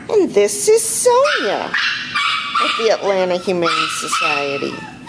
And this is Sonia at the Atlanta Humane Society.